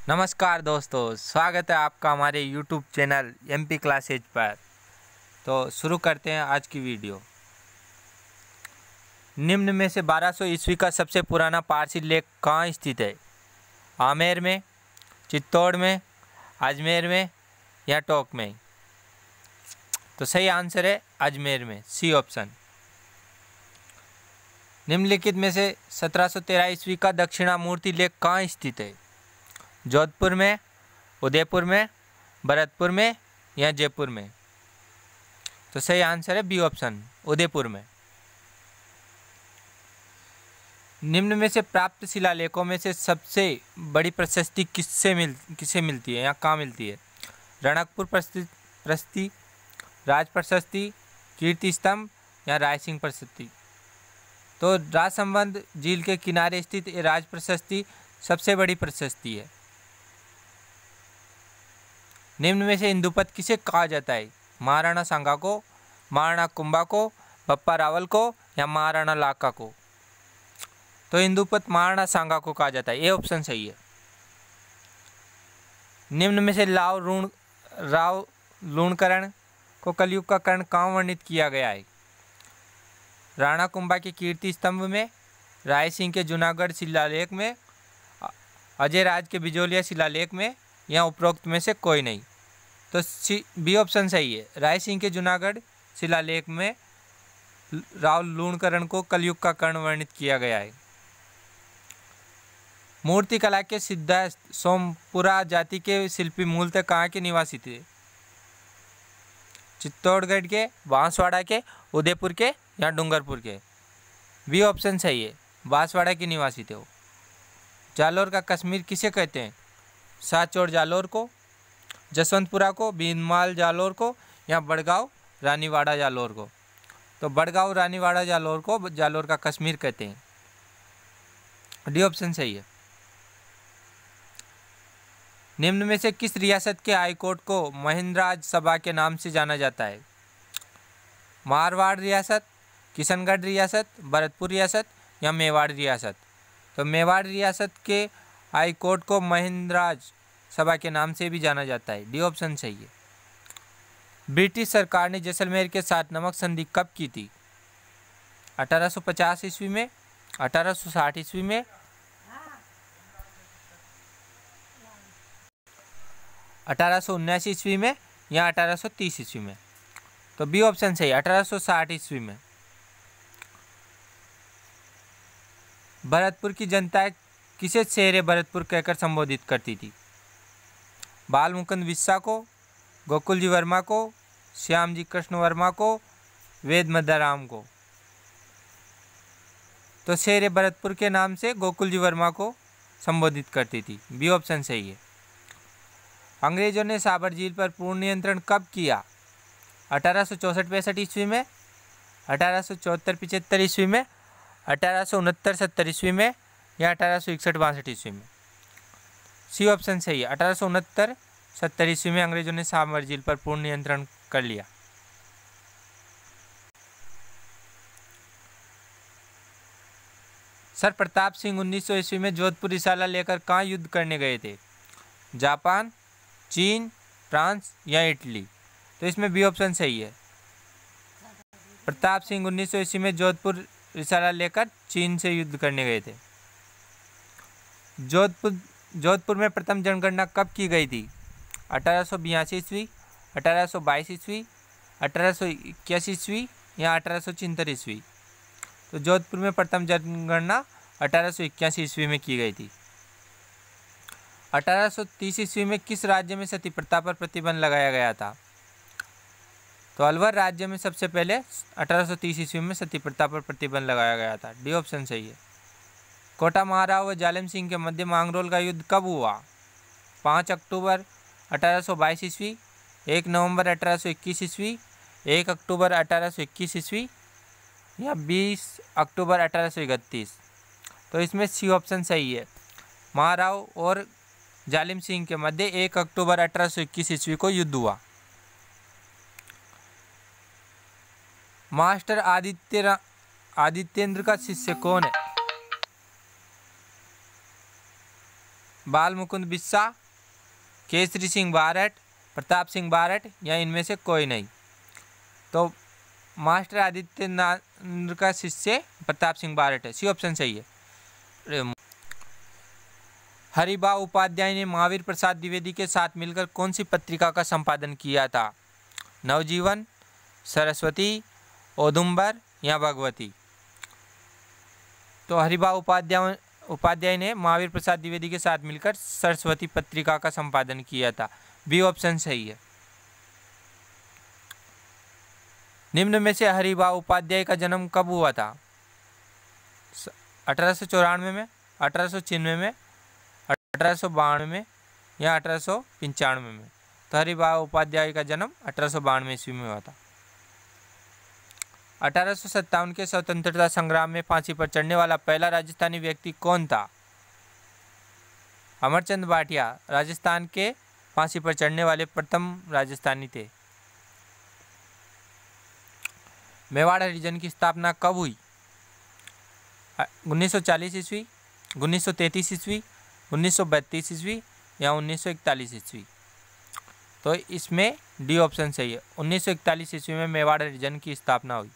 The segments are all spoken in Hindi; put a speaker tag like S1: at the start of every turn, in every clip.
S1: नमस्कार दोस्तों, स्वागत है आपका हमारे YouTube चैनल MP क्लासेज पर। तो शुरू करते हैं आज की वीडियो। निम्न में से 1200 ईस्वी का सबसे पुराना पारसी लेख कहाँ स्थित है? आमेर में, चित्तौड़ में, अजमेर में या टोंक में? तो सही आंसर है अजमेर में, सी ऑप्शन। निम्नलिखित में से 1713 ईस्वी का दक्षिणामूर्ति लेख कहाँ स्थित है? जोधपुर में, उदयपुर में, भरतपुर में या जयपुर में? तो सही आंसर है बी ऑप्शन, उदयपुर में। निम्न में से प्राप्त शिलालेखों में से सबसे बड़ी प्रशस्ति किसे मिलती है या कहाँ मिलती है? रणकपुर प्रशस्ति, राज प्रशस्ति, कीर्ति स्तंभ या रायसिंह प्रशस्ति? तो राजसंबंध झील के किनारे स्थित ये राज प्रशस्ति सबसे बड़ी प्रशस्ति है। निम्न में से इंदुपत किसे कहा जाता है? महाराणा सांगा को, महाराणा कुंभा को, बप्पा रावल को या महाराणा लाका को? तो इंदुपत महाराणा सांगा को कहा जाता है, ये ऑप्शन सही है। निम्न में से राव लूणकरण को कलयुग का कर्ण कहाँ वर्णित किया गया है? राणा कुंभा के कीर्ति स्तंभ में, राय सिंह के जूनागढ़ शिलालेख में, अजय राज के बिजोलिया शिलालेख में या उपरोक्त में से कोई नहीं? तो बी ऑप्शन सही है। राय सिंह के जूनागढ़ शिलालेख में राव लूणकरण को कलयुग का कर्ण वर्णित किया गया है। मूर्ति कला के सिद्धार्थ सोमपुरा जाति के शिल्पी मूलतः कहाँ के निवासी थे? चित्तौड़गढ़ के, बांसवाड़ा के, उदयपुर के या डूंगरपुर के? बी ऑप्शन सही है, बांसवाड़ा के निवासी थे वो। जालोर का कश्मीर किसे कहते हैं? साचौड़ जालोर को, जसवंतपुरा को, भीनमाल जालोर को या बड़गांव रानीवाड़ा जालोर को? तो बड़गांव रानीवाड़ा जालोर को जालोर का कश्मीर कहते हैं। डी ऑप्शन सही है। निम्न में से किस रियासत के हाईकोर्ट को महिंद्राज सभा के नाम से जाना जाता है? मारवाड़ रियासत, किशनगढ़ रियासत, भरतपुर रियासत या मेवाड़ रियासत? तो मेवाड़ रियासत के हाईकोर्ट को महिंद्राज सभा के नाम से भी जाना जाता है। डी ऑप्शन सही है। ब्रिटिश सरकार ने जैसलमेर के साथ नमक संधि कब की थी? 1850 ईस्वी में, 1860 ईस्वी में, 1879 ईस्वी में या 1830 ईस्वी में? तो बी ऑप्शन सही, 1860 ईस्वी में। भरतपुर की जनता किसे शेरे भरतपुर कहकर संबोधित करती थी? बाल मुकुंद बिस्सा को, गोकुल जी वर्मा को, श्याम जी कृष्ण वर्मा को, वेद मदाराम को? तो शेरे भरतपुर के नाम से गोकुल जी वर्मा को संबोधित करती थी। बी ऑप्शन सही है। अंग्रेजों ने साबर झील पर पूर्ण नियंत्रण कब किया? 1864-65 ईस्वी में, 1874-75 ईस्वी में, 1869-70 ईस्वी में या 1861-62 ईस्वी में? सी ऑप्शन सही है, 1869-70 ईस्वी में अंग्रेजों ने साबर झील पर पूर्ण नियंत्रण कर लिया। सर प्रताप सिंह 1900 ईस्वी में जोधपुर रिसाला लेकर कहाँ युद्ध करने गए थे? जापान, चीन, फ्रांस या इटली? तो इसमें बी ऑप्शन सही है। प्रताप सिंह 1900 ईस्वी में जोधपुर रिसाला लेकर चीन से युद्ध करने गए थे। जोधपुर में प्रथम जनगणना कब की गई थी? 1882 ईस्वी, 1822 ईस्वी, 1881 ईस्वी या 1876 ईस्वी? तो जोधपुर में प्रथम जनगणना 1881 ईस्वी में की गई थी। 1830 ईस्वी में किस राज्य में सती प्रथा पर प्रतिबंध लगाया गया था? तो अलवर राज्य में सबसे पहले 1830 ईस्वी में सती प्रथा पर प्रतिबंध लगाया गया था। डी ऑप्शन सही है। कोटा महाराव व जालिम सिंह के मध्य मांगरोल का युद्ध कब हुआ? 5 अक्टूबर 1822 ईस्वी, 1 नवंबर 1821 ईस्वी, 1 अक्टूबर 1821 ईस्वी या 20 अक्टूबर 1831? तो इसमें सी ऑप्शन सही है। महाराव और जालिम सिंह के मध्य 1 अक्टूबर 1821 ईस्वी को युद्ध हुआ। मास्टर आदित्येंद्र का शिष्य कौन है? बाल मुकुंद बिस्सा, केसरी सिंह बारट, प्रताप सिंह बारट या इनमें से कोई नहीं? तो मास्टर आदित्यनाथ का शिष्य प्रताप सिंह बारट है, सी ऑप्शन सही है। हरिभाऊ उपाध्याय ने महावीर प्रसाद द्विवेदी के साथ मिलकर कौन सी पत्रिका का संपादन किया था? नवजीवन, सरस्वती, औदुंबर या भगवती? तो हरिभाऊ उपाध्याय ने महावीर प्रसाद द्विवेदी के साथ मिलकर सरस्वती पत्रिका का संपादन किया था, बी ऑप्शन सही है। निम्न में से हरिभाऊ उपाध्याय का जन्म कब हुआ था? 1894 में, 1896 में, 1892 में या 1895 में? तो हरिभाऊ उपाध्याय का जन्म 1892 ईस्वी में हुआ था। 1857 के स्वतंत्रता संग्राम में फांसी पर चढ़ने वाला पहला राजस्थानी व्यक्ति कौन था? अमरचंद भाटिया राजस्थान के फांसी पर चढ़ने वाले प्रथम राजस्थानी थे। मेवाड़ हरिजन की स्थापना कब हुई? 1940 ईस्वी, 1933 ईस्वी, 1932 ईस्वी या 1941 ईस्वी? तो इसमें डी ऑप्शन सही है, 1941 ईस्वी में मेवाड़ हरिजन की स्थापना हुई।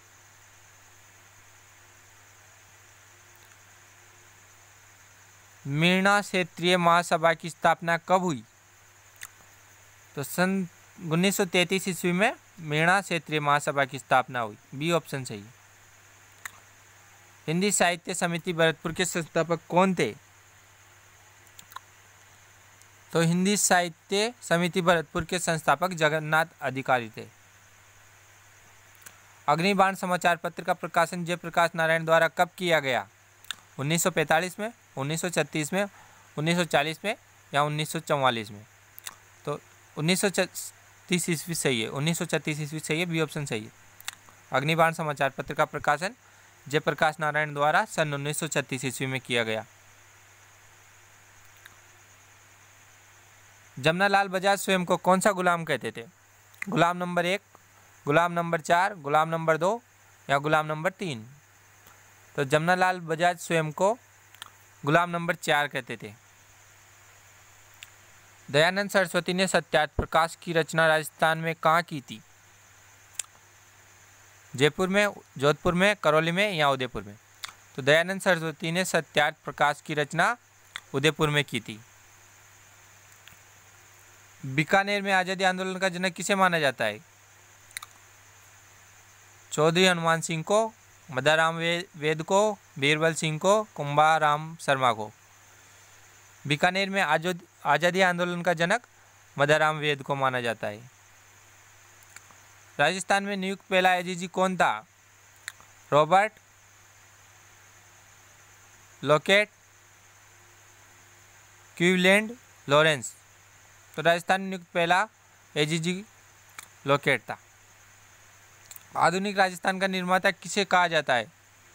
S1: मीणा क्षेत्रीय महासभा की स्थापना कब हुई? तो सन 1933 ईस्वी में मीणा क्षेत्रीय महासभा की स्थापना हुई, बी ऑप्शन सही है। हिंदी साहित्य समिति भरतपुर के संस्थापक कौन थे? तो हिंदी साहित्य समिति भरतपुर के संस्थापक जगन्नाथ अधिकारी थे। अग्निबाण समाचार पत्र का प्रकाशन जयप्रकाश नारायण द्वारा कब किया गया? 1945 में, 1936 में, 1940 में या 1944 में? तो 1930 ईस्वी सही है, 1936 ईस्वी सही है, बी ऑप्शन सही है। अग्निबाण समाचार पत्र का प्रकाशन जयप्रकाश नारायण द्वारा सन 1936 ईस्वी में किया गया। जमनालाल बजाज स्वयं को कौन सा गुलाम कहते थे? गुलाम नंबर 1, गुलाम नंबर 4, गुलाम नंबर 2 या गुलाम नंबर 3? तो जमनालाल बजाज स्वयं को गुलाम नंबर 4 कहते थे। दयानंद सरस्वती ने सत्यार्थ प्रकाश की रचना राजस्थान में कहाँ की थी? जयपुर में, जोधपुर में, करौली में या उदयपुर में? तो दयानंद सरस्वती ने सत्यार्थ प्रकाश की रचना उदयपुर में की थी। बीकानेर में आज़ादी आंदोलन का जनक किसे माना जाता है? चौधरी हनुमान सिंह को, मदाराम वेद को, बीरबल सिंह को, कुंभाराम शर्मा को? बीकानेर में आज़ादी आंदोलन का जनक मदाराम वेद को माना जाता है। राजस्थान में नियुक्त पहला एजीजी कौन था? Robert Lockett, Cleveland, Lawrence? तो राजस्थान में नियुक्त पहला एजीजी लॉकेट था। आधुनिक राजस्थान का निर्माता किसे कहा जाता है?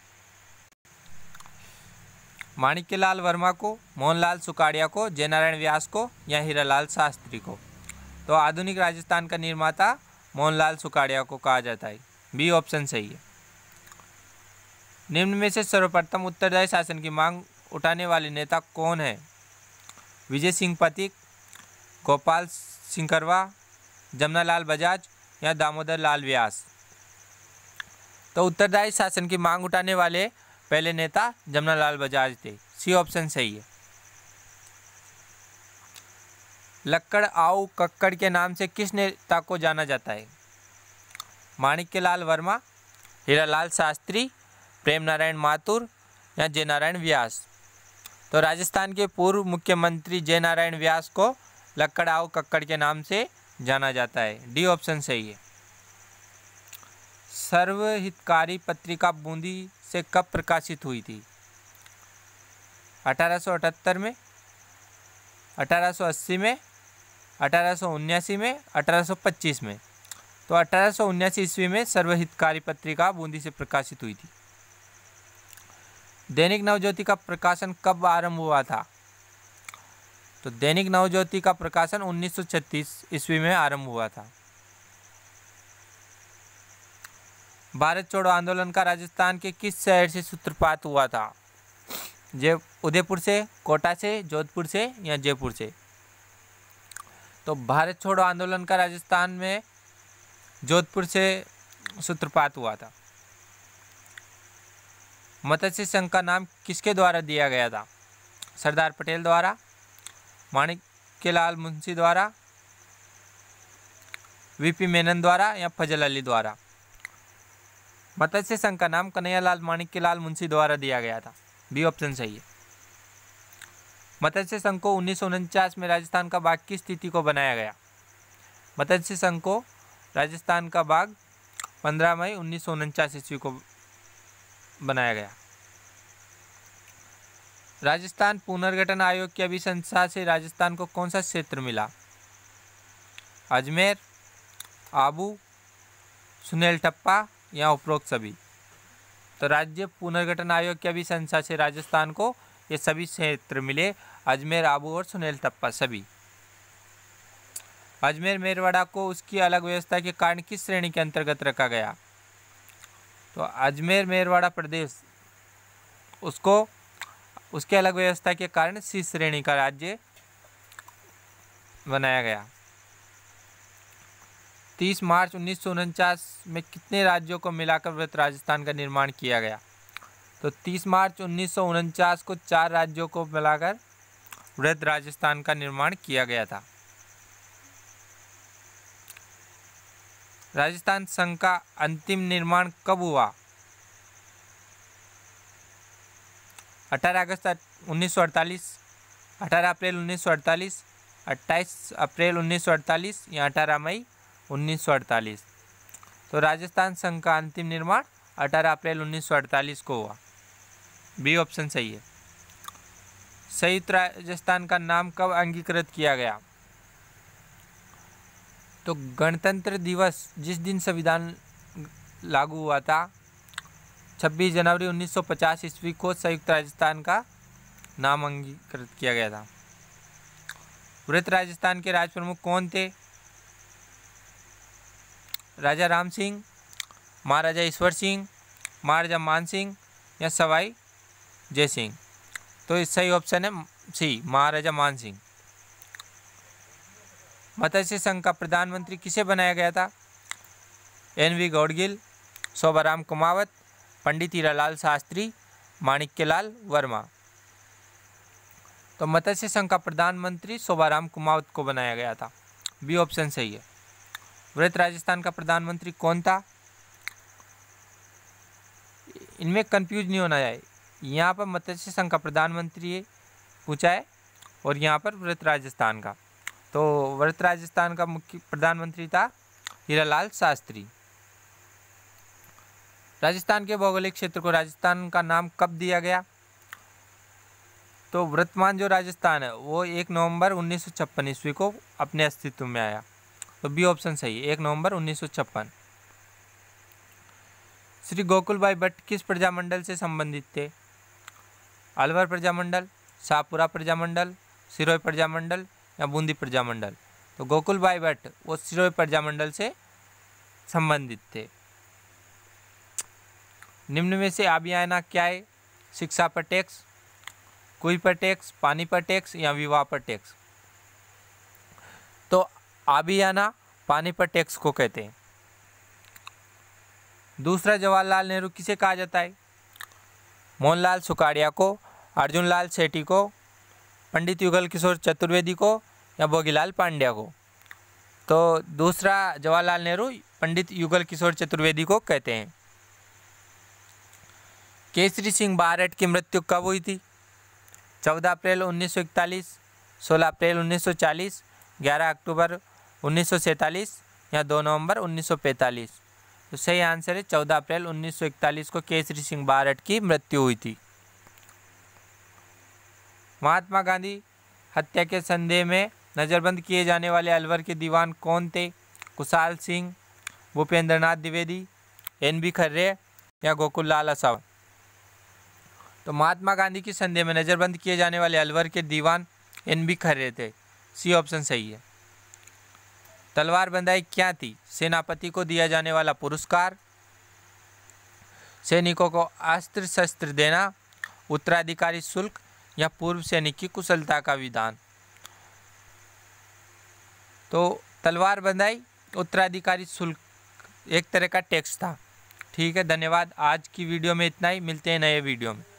S1: माणिक्यलाल वर्मा को, मोहनलाल सुकाड़िया को, जयनारायण व्यास को या हीरालाल शास्त्री को? तो आधुनिक राजस्थान का निर्माता मोहनलाल सुकाड़िया को कहा जाता है, बी ऑप्शन सही है। निम्न में से सर्वप्रथम उत्तरदायी शासन की मांग उठाने वाले नेता कौन है? विजय सिंह पथिक, गोपाल सिंह करवा, जमनालाल बजाज या दामोदर लाल व्यास? तो उत्तरदायी शासन की मांग उठाने वाले पहले नेता जमनालाल बजाज थे, सी ऑप्शन सही है। लक्कड़ आऊ कक्कड़ के नाम से किस नेता को जाना जाता है? माणिक्यलाल वर्मा, हीरालाल शास्त्री, प्रेम नारायण माथुर या जयनारायण व्यास? तो राजस्थान के पूर्व मुख्यमंत्री जयनारायण व्यास को लक्कड़ आऊ कक्कड़ के नाम से जाना जाता है, डी ऑप्शन सही है। सर्वहितकारी पत्रिका बूंदी से कब प्रकाशित हुई थी? 1878 में, 1880 में, 1879 में, 1825 में? तो 1879 ईस्वी में सर्वहितकारी पत्रिका बूंदी से प्रकाशित हुई थी। दैनिक नवज्योति का प्रकाशन कब आरंभ हुआ था? तो दैनिक नवज्योति का प्रकाशन 1936 ईस्वी में आरंभ हुआ था। भारत छोड़ो आंदोलन का राजस्थान के किस शहर से सूत्रपात हुआ था? उदयपुर से, कोटा से, जोधपुर से या जयपुर से? तो भारत छोड़ो आंदोलन का राजस्थान में जोधपुर से सूत्रपात हुआ था। मत्स्य संघ का नाम किसके द्वारा दिया गया था? सरदार पटेल द्वारा, माणिक्यलाल मुंशी द्वारा, वीपी मेनन द्वारा या फजल अली द्वारा? मत्स्य संघ का नाम कन्हैयालाल माणिक्यलाल मुंशी द्वारा दिया गया था। बी ऑप्शन सही है। मत्स्य संघ को 1949 में राजस्थान का बाग की स्थिति को बनाया गया? मत्स्य संघ को राजस्थान का बाग 15 मई 1949 ईस्वी को बनाया गया। राजस्थान पुनर्गठन आयोग की अभिशंसा से राजस्थान को कौन सा क्षेत्र मिला? अजमेर, आबू, सुनेलटप्पा या उपरोक्त सभी? तो राज्य पुनर्गठन आयोग की अभिशंसा से राजस्थान को ये सभी क्षेत्र मिले, अजमेर, आबू और सुनेलटप्पा सभी। अजमेर मेरवाड़ा को उसकी अलग व्यवस्था के कारण किस श्रेणी के अंतर्गत रखा गया? तो अजमेर मेरवाड़ा प्रदेश उसको उसके अलग व्यवस्था के कारण सी श्रेणी का राज्य बनाया गया। 30 मार्च 1949 में कितने राज्यों को मिलाकर वृहत राजस्थान का निर्माण किया गया? तो 30 मार्च 1949 को 4 राज्यों को मिलाकर वृहत राजस्थान का निर्माण किया गया था। राजस्थान संघ का अंतिम निर्माण कब हुआ? 18 अगस्त 1948, 18 अप्रैल 1948, 28 अप्रैल 1948 या 18 मई 1948? तो राजस्थान संघ का अंतिम निर्माण 18 अप्रैल 1948 को हुआ। बी ऑप्शन सही है। संयुक्त राजस्थान का नाम कब अंगीकृत किया गया? तो गणतंत्र दिवस जिस दिन संविधान लागू हुआ था 26 जनवरी 1950 ईस्वी को संयुक्त राजस्थान का नाम अंगीकृत किया गया था। वृहत राजस्थान के राज प्रमुख कौन थे? राजा राम सिंह, महाराजा ईश्वर सिंह, महाराजा मान सिंह या सवाई जय सिंह? तो इस सही ऑप्शन है सी, महाराजा मान सिंह। मत्स्य संघ का प्रधानमंत्री किसे बनाया गया था? एन.वी. गौडगिल, शोभाराम कुमावत, पंडित हीरालाल शास्त्री, माणिक्यलाल वर्मा? तो मत्स्य संघ का प्रधानमंत्री शोभाराम कुमावत को बनाया गया था। बी ऑप्शन सही है। वृहत राजस्थान का प्रधानमंत्री कौन था? इनमें कंफ्यूज नहीं होना है, यहाँ पर मत्स्य संघ का प्रधानमंत्री पूछा है और यहाँ पर वृहत राजस्थान का। तो वृहत राजस्थान का मुख्य प्रधानमंत्री था हीरालाल शास्त्री। राजस्थान के भौगोलिक क्षेत्र को राजस्थान का नाम कब दिया गया? तो वर्तमान जो राजस्थान है वो 1 नवंबर 1956 ईस्वी को अपने अस्तित्व में आया। तो बी ऑप्शन सही है, 1 नवंबर 1956। श्री गोकुलभाई भट्ट किस प्रजामंडल से संबंधित थे? अलवर प्रजामंडल, शाहपुरा प्रजामंडल, सिरोही प्रजामंडल या बूंदी प्रजामंडल? तो गोकुलभाई भट्ट वो सिरोही प्रजामंडल से संबंधित थे। निम्न में से आबियाना क्या है? शिक्षा पर टैक्स, कुई पर टैक्स, पानी पर टैक्स या विवाह पर टैक्स? तो आबियाना पानी पर टैक्स को कहते हैं। दूसरा जवाहरलाल नेहरू किसे कहा जाता है? मोहनलाल सुखाड़िया को, अर्जुनलाल सेठी को, पंडित युगल किशोर चतुर्वेदी को या भोगीलाल पांड्या को? तो दूसरा जवाहरलाल नेहरू पंडित युगल किशोर चतुर्वेदी को कहते हैं। केसरी सिंह बारठ की मृत्यु कब हुई थी? 14 अप्रैल 1941, 16 अप्रैल 1940, 11 अक्टूबर 1947 या 2 नवंबर 1945? तो सही आंसर है 14 अप्रैल 1941 को केसरी सिंह बारठ की मृत्यु हुई थी। महात्मा गांधी हत्या के संदेह में नज़रबंद किए जाने वाले अलवर के दीवान कौन थे? कुशाल सिंह, भूपेंद्रनाथ द्विवेदी, एन.बी. खर्रे या गोकुललाल आसावत? तो महात्मा गांधी के संदेह में नज़रबंद किए जाने वाले अलवर के दीवान एन.बी. खर्रे थे। सी ऑप्शन सही है। तलवार बंदाई क्या थी? सेनापति को दिया जाने वाला पुरस्कार, सैनिकों को अस्त्र शस्त्र देना उत्तराधिकारी शुल्क या पूर्व सैनिक की कुशलता का विधान। तो तलवार बंधाई उत्तराधिकारी शुल्क एक तरह का टैक्स था। ठीक है, धन्यवाद। आज की वीडियो में इतना ही, मिलते हैं नए वीडियो में।